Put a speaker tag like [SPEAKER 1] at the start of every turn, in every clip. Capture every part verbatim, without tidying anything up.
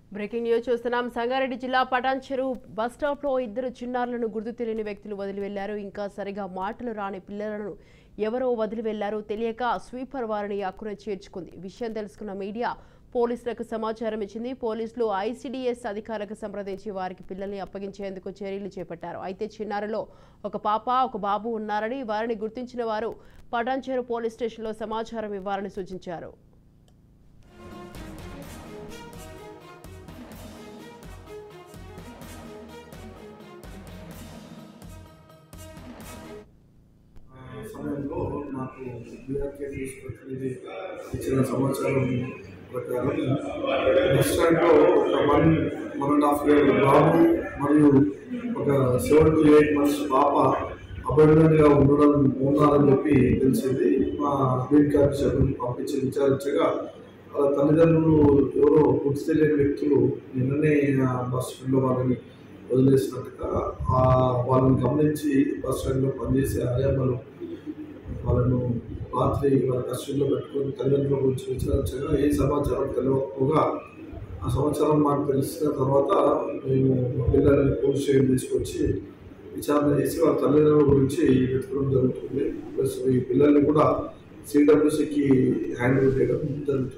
[SPEAKER 1] Breaking news చూస్తున్నాం. సంగారెడ్డి జిల్లా Patancheru bus stop లో ఇద్దరు చిన్నారులను గుర్తు తెలియని వ్యక్తులు వదిలి వెళ్లారు. ఇంకా సరిగా మాటలు రాని పిల్లలను ఎవరో వదిలి వెళ్లారో తెలియక స్వీపర్ వారిని అక్కున చేర్చుకుంది. విషయం తెలుసుకున్న మీడియా పోలీసులకు సమాచారం ఇచ్చింది. పోలీసులు ఐసీడీఎస్ అధికారులకు సంప్రదించి వారికి పిల్లల్ని అప్పగించేందుకు చర్యలు చేపట్టారు. అయితే చిన్నారులో ఒక పాప ఒక బాబు ఉన్నారని, వారిని గుర్తించిన వారు పటాన్చెరు పోలీస్ స్టేషన్లో సమాచారం ఇవ్వాలని సూచించారు.
[SPEAKER 2] సమయంలో నాకు బీఆర్కే న్యూస్ ప్రతినిధి ఇచ్చిన సమాచారం ప్రకారం బస్ స్టాండ్లో ఒక one one and half year బాబు మరియు ఒక సెవెన్ టు ఎయిట్ మంత్స్ పాప అపాయింట్మెంట్గా ఉండడం ఉన్నారని చెప్పి తెలిసింది. మా బీట్ ఆఫీసర్ని పంపించి విచారించగా వాళ్ళ తల్లిదండ్రులు ఎవరో గుర్తు తెలియని వ్యక్తులు నిన్ననే బస్ స్టాండ్లో వాళ్ళని వదిలేసినట్టుగా వాళ్ళని గమనించి బస్ స్టాండ్లో పనిచేసే ఆయామలు వాళ్ళను రాత్రి వాళ్ళ కస్టడీలో పెట్టుకొని తల్లిదండ్రుల గురించి విచారించగా ఏ సమాచారం తెలియకపోగా ఆ సమాచారం మాకు తెలిసిన తర్వాత మేము పిల్లల్ని పోలీస్ స్టేషన్ తీసుకొచ్చి విచారణ చేసి వాళ్ళ తల్లిదండ్రుల గురించి వెతకడం జరుగుతుంది. ప్లస్ ఈ పిల్లల్ని కూడా సిడబ్ల్యూసీకి హ్యాండ్ ఓవర్ చేయడం జరుగుతుంది.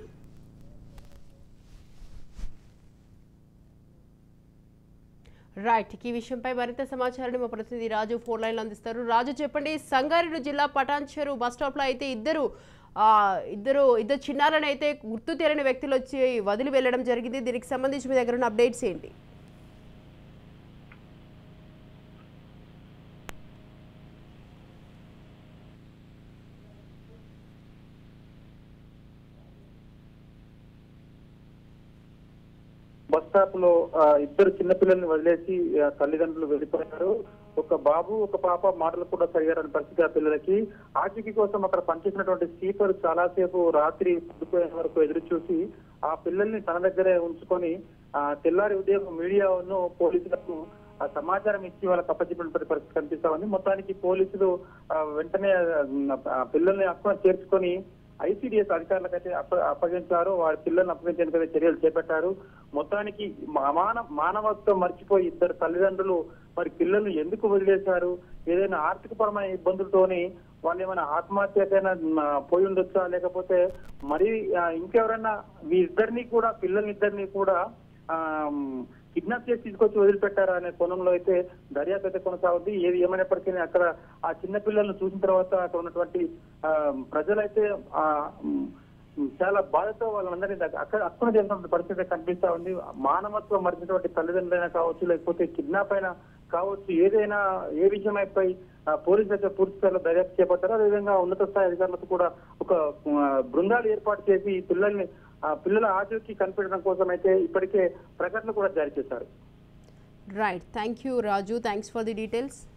[SPEAKER 1] రైట్, ఈ విషయంపై మరింత సమాచారాన్ని మా ప్రతినిధి రాజు ఫోన్ లైన్లో అందిస్తారు. రాజు చెప్పండి, సంగారెడ్డి జిల్లా పటాన్చెరు బస్ స్టాప్లో అయితే ఇద్దరు ఇద్దరు ఇద్దరు చిన్నారని అయితే గుర్తు తెలియని వ్యక్తులు వచ్చి వదిలి వెళ్ళడం జరిగింది. దీనికి సంబంధించి మీ దగ్గర ఉన్న అప్డేట్స్ ఏంటి?
[SPEAKER 3] బస్ స్టాప్ లో ఇద్దరు చిన్నపిల్లల్ని వదిలేసి తల్లిదండ్రులు వెళ్ళిపోయారు. ఒక బాబు ఒక పాప మాటలు కూడా సరిగారని పరిస్థితి. ఆ పిల్లలకి ఆచూకీ కోసం అక్కడ పనిచేసినటువంటి స్లీపర్ చాలాసేపు రాత్రి పడుకునే వరకు ఎదురు చూసి ఆ పిల్లల్ని తన దగ్గరే ఉంచుకొని ఆ తెల్లారి ఉదయం మీడియాను పోలీసులకు సమాచారం ఇచ్చి వాళ్ళకి అప్పచెప్పినటువంటి పరిస్థితి కనిపిస్తా ఉంది. మొత్తానికి పోలీసులు వెంటనే పిల్లల్ని అక్కడ చేర్చుకొని ఐసీడీఎస్ అధికారులకు అయితే అప్ప అప్పగించారు. వారి పిల్లల్ని అప్పగించేందుకు చర్యలు చేపట్టారు. మొత్తానికి మాన మానవత్వం మర్చిపోయి ఇద్దరు తల్లిదండ్రులు మరి పిల్లలు ఎందుకు వదిలేశారు, ఏదైనా ఆర్థిక పరమైన ఇబ్బందులతోని వాళ్ళు ఏమైనా ఆత్మహత్యకైనా పోయి ఉండొచ్చా, లేకపోతే మరి ఇంకెవరైనా వీరిద్దరిని కూడా పిల్లల్ని ఇద్దరిని కూడా ఆ కిడ్నాప్ చేసి తీసుకొచ్చి వదిలిపెట్టారా అనే కోణంలో అయితే దర్యాప్తు అయితే కొనసాగుతుంది. ఏది ఏమైనప్పటికీ అక్కడ ఆ చిన్న పిల్లలను చూసిన తర్వాత అక్కడ ఉన్నటువంటి ఆ ప్రజలైతే ఆ చాలా బాధతో వాళ్ళందరినీ అక్కడ అక్కడ చేసినటువంటి పరిస్థితి కనిపిస్తా ఉంది. మానవత్వం మరిచినటువంటి తల్లిదండ్రులైనా కావచ్చు, లేకపోతే కిడ్నాప్ అయినా కావచ్చు, ఏదైనా ఏ విషయమైపై పోలీసులు అయితే పూర్తి స్థాయిలో దర్యాప్తు చేపట్టారు. అదేవిధంగా ఉన్నత స్థాయి అధికారులకు కూడా ఒక బృందాలు ఏర్పాటు చేసి పిల్లల్ని పిల్లల ఆచూకీ కనిపెట్టడం కోసం అయితే ఇప్పటికే ప్రకటన కూడా జారీ చేశారు.
[SPEAKER 1] Right, thank you Raju, thanks for the details.